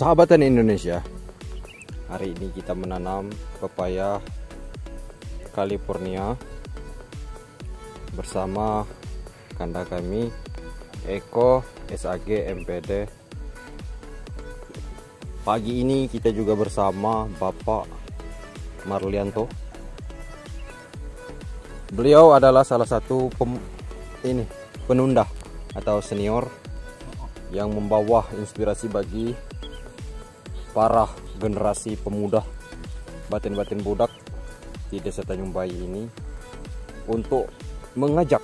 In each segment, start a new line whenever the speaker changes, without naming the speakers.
Sahabatan Indonesia, hari ini kita menanam pepaya California bersama kanda kami Eko SAG MPD. Pagi ini kita juga bersama Bapak Marlianto. Beliau adalah salah satu penunda atau senior yang membawa inspirasi bagi para generasi pemuda batin-batin budak di Desa Tanjung Bayi ini untuk mengajak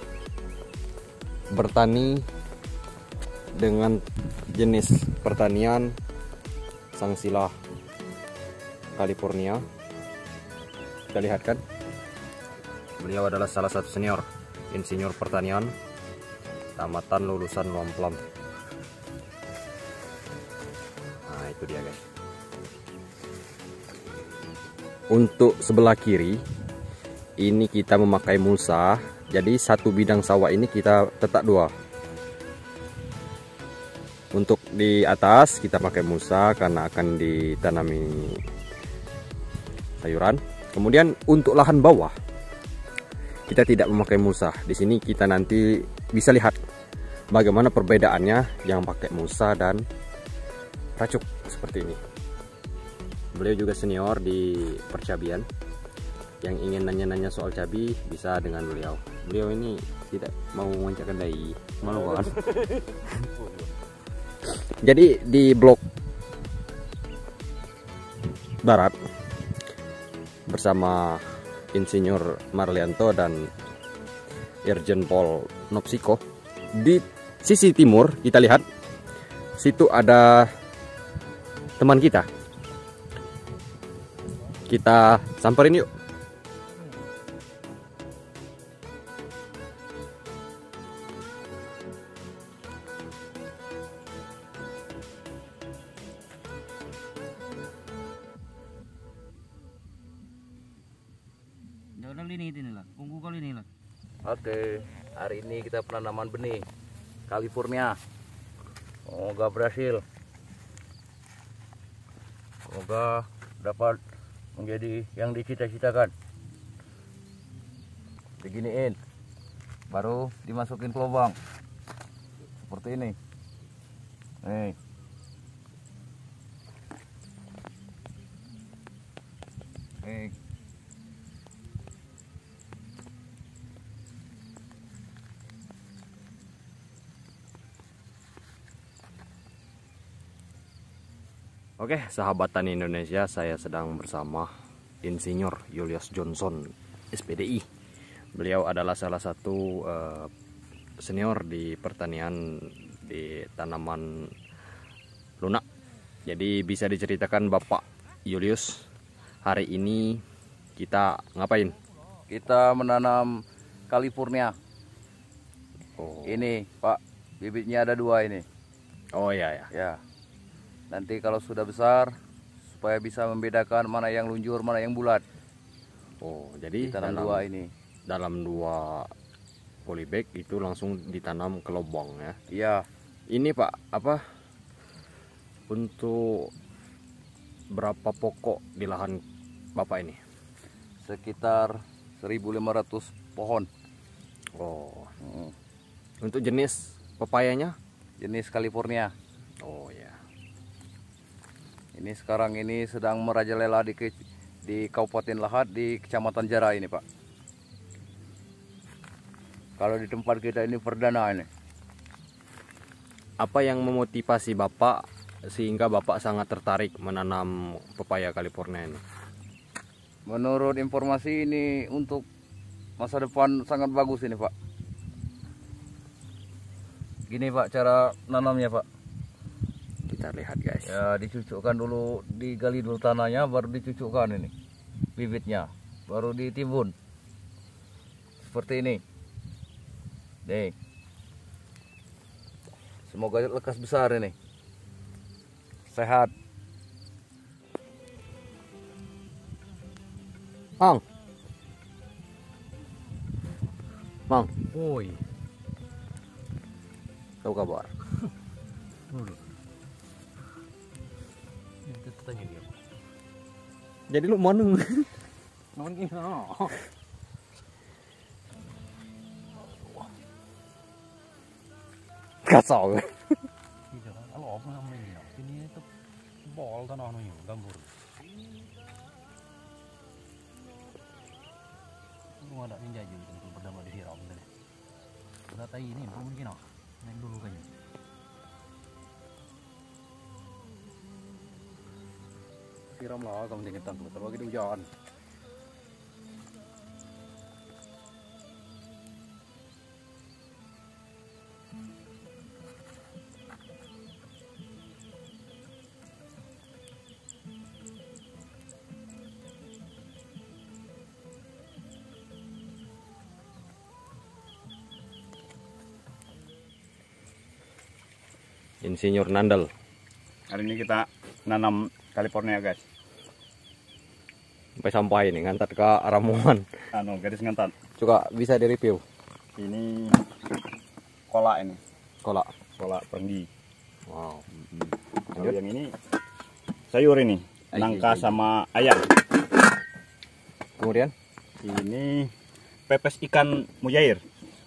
bertani dengan jenis pertanian Sangsila California. Kita lihat kan, beliau adalah salah satu senior insinyur pertanian tamatan lulusan Lomplam. Nah, itu dia guys. Untuk sebelah kiri ini kita memakai mulsa, jadi satu bidang sawah ini kita tetak dua. Untuk di atas kita pakai mulsa karena akan ditanami sayuran. Kemudian untuk lahan bawah kita tidak memakai mulsa. Di sini kita nanti bisa lihat bagaimana perbedaannya yang pakai mulsa dan racuk seperti ini. Beliau juga senior di percabian. Yang ingin nanya-nanya soal cabai bisa dengan beliau. Beliau ini tidak mau menguncapkan dai, malu kan? Jadi di blok barat bersama Insinyur Marlianto dan Irjen Pol Nopsiko. Di sisi timur kita lihat situ ada teman kita. Kita samperin yuk.
Oke, hari ini kita penanaman benih California. Semoga berhasil. Semoga dapat menjadi yang dicita-citakan. Diginiin, baru dimasukin ke lubang seperti ini. Nih. Nih.
Oke, sahabatan Indonesia, saya sedang bersama Insinyur Julius Johnson, SPDI. Beliau adalah salah satu senior di pertanian di tanaman lunak. Jadi bisa diceritakan Bapak Julius, hari ini kita ngapain?
Kita menanam California.
Oh.
Ini Pak, bibitnya ada 2 ini.
Oh ya ya.
Ya. Nanti kalau sudah besar, supaya bisa membedakan mana yang lunjur, mana yang bulat.
Oh, jadi
ditanam 2 ini.
Dalam 2 polybag itu langsung ditanam ke lubang ya.
Iya.
Ini Pak, apa untuk berapa pokok di lahan Bapak ini?
Sekitar 1.500 pohon.
Oh. Untuk jenis pepayanya?
Jenis California.
Oh ya.
Ini sekarang ini sedang merajalela di Kabupaten Lahat di Kecamatan Jara ini Pak. Kalau di tempat kita ini perdana ini.
Apa yang memotivasi Bapak sehingga Bapak sangat tertarik menanam pepaya California ini?
Menurut informasi ini untuk masa depan sangat bagus ini Pak. Gini Pak cara nanamnya Pak.
Kita lihat guys.
Ya, dicucukkan dulu, digali dulu tanahnya, baru dicucukkan ini bibitnya, baru ditimbun seperti ini. Nih, semoga lekas besar ini, sehat.
Mang,
Woi,
tahu kabar?
tanya dia.
Jadi lu mau nung.
Namun gini no.
Kasau.
Iya kan, kalau apa namanya? Ini itu bol tanah anu gambur. Lu ada ninja juga untuk berdamai di siram tadi. Udah tahu ini, mungkin no. Naik dulu kayaknya. Siram lah, kamu tinggal tangguh, terbagi di hujan.
Insinyur Nandal.
Hari ini kita nanam California guys.
Sampai ini ngantat ke Ramuan.
Anu garis ngantat.
Juga bisa di-review.
Ini kolak ini.
Kolak.
Kolak perenggi.
Wow.
Kalau yang ini sayur ini. Nangka sama ayam.
Kemudian
Ini pepes ikan mujair.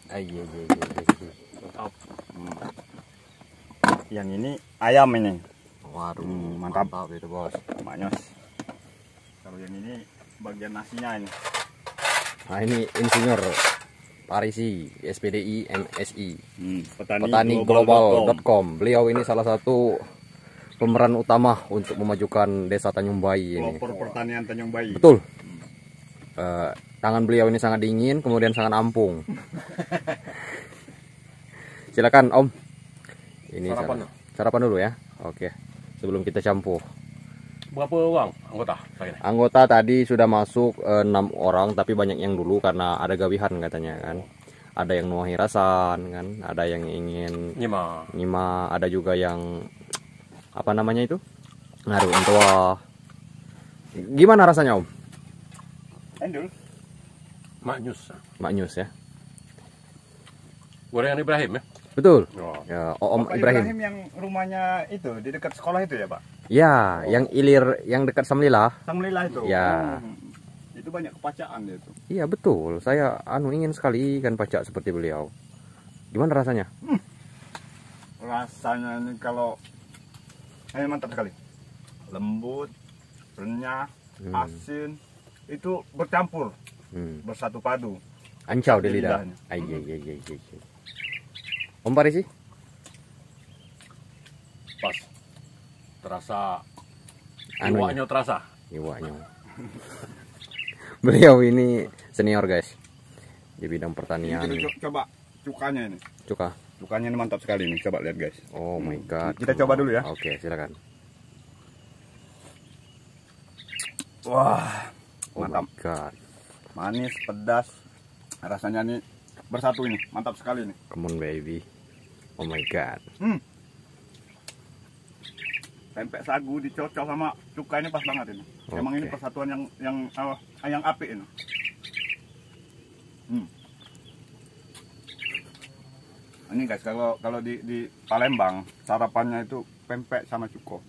Yang ini ayam ini.
Waduh,
mantap.
itu bos.
Maknyos. Kalau yang ini bagian nasinya ini.
Nah ini Insinyur Parisi, SPDI, MSI,
Petani
Global.com. Beliau ini salah satu pemeran utama untuk memajukan desa Tanjung Bayi ini.
Pelopor pertanian Tanjung Bayi.
Betul. Tangan beliau ini sangat dingin, kemudian sangat ampung. Silakan Om. Ini sarapan dulu ya. Oke. Sebelum kita campur.
Berapa orang anggota?
Anggota tadi sudah masuk 6 orang, tapi banyak yang dulu karena ada gawihan katanya kan. Ada yang nuahi rasan kan, ada yang ingin nyima, ada juga yang apa namanya itu? Ngaruh tua. Gimana rasanya Om?
Endul.
Maknyus ya.
Gorengan Ibrahim ya?
Betul.
Oh.
Ya,
Om
Ibrahim.
yang rumahnya itu di dekat sekolah itu ya, Pak?
Ya, yang ilir yang dekat Samlila.
Samlila itu.
Ya.
Itu banyak kepacaan dia itu.
Iya, betul. Saya ingin sekali ikan pacak seperti beliau. Gimana rasanya?
Rasanya ini kalau mantap sekali. Lembut, renyah, asin, itu bercampur, bersatu padu.
Ancau di lidah. Ay. Om Parisi?
Pas. Terasa.
Anunya.
Iwaknya terasa.
Iwaknya. Beliau ini senior guys di bidang pertanian.
Ini coba cukanya ini. Cukanya ini mantap sekali nih. Coba lihat guys.
Oh my god.
Kita coba dulu ya.
Oke, silakan.
Wah,
Oh
mantap.
my god.
Manis, pedas. Rasanya nih bersatu ini. Mantap sekali nih.
Come on baby. Oh my god.
Pempek sagu dicocok sama cuka ini pas banget ini. Emang ini persatuan yang apik ini. Ini guys, kalau di Palembang sarapannya itu pempek sama cuko.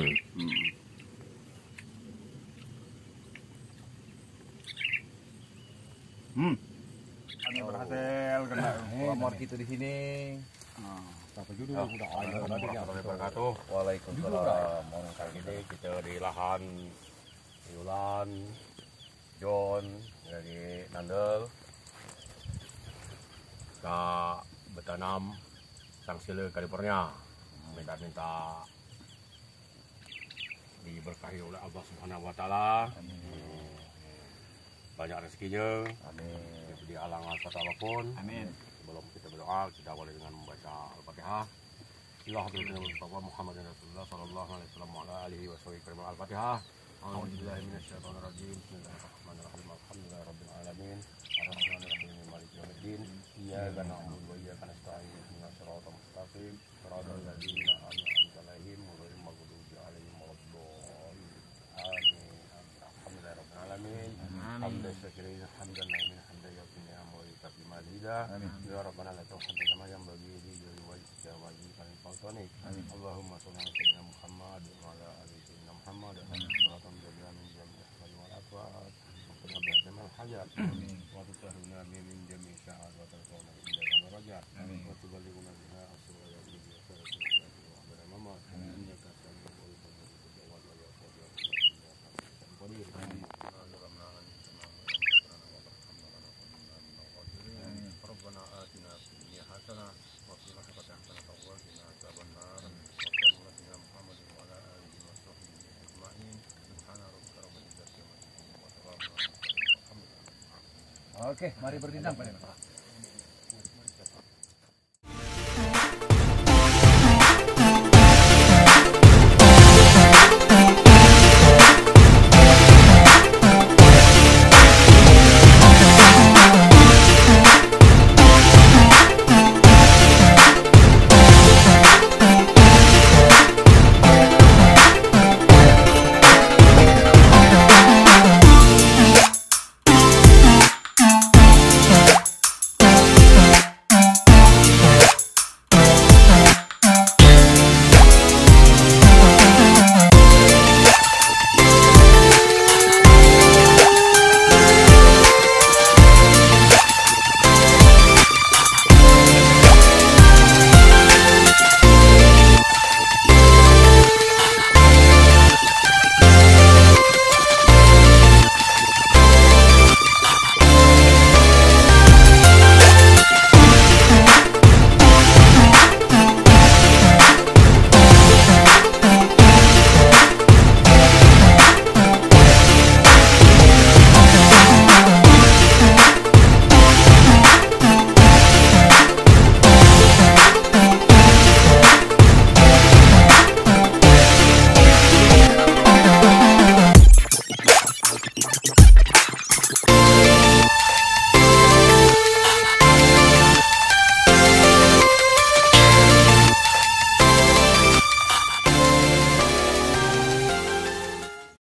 Ini berhasil kena
Selamat kita di sini.
Sampai judul udah ada.
Waalaikumsalam.
Kali ini kita di lahan Yulan, John dari Nandel. Kita bertanam sangsile California. Minta diberkahi oleh Allah Subhanahu wa taala. Banyak rezekinya. Amin. Di alangan kata apapun. Amin. Sebelum kita berdoa, kita boleh dengan membaca Al-Fatihah. Bismillahirrahmanirrahim. Muhammadin Rasulullah sallallahu alaihi wasallam wa ala alihi wasallam. Al-Fatihah. A'udzubillahi minasyaitonir rajim. Bismillahirrahmanirrahim. Alhamdulillahirabbil alamin. Arrahmanirrahim. Maliki yaumiddin. Iyyaka na'budu wa iyyaka nasta'in. Ihdinas siratal mustaqim. Shiratal ladzina an'amta 'alaihim ghairil maghdubi 'alaihim waladdallin. Amin. Alhamdulillahirabbil alamin. Hamdan syakirin hamdan na'imin hamdan yakin ni'amah wa kafi mazida. Ya rabbana la tuhaddu kama yanbaghi li wajhika wa li karim sultanik. Allahumma shalli ala sayyidina Muhammad wa ala ali sayyidina Muhammad.
Oke, mari berdindang Pak.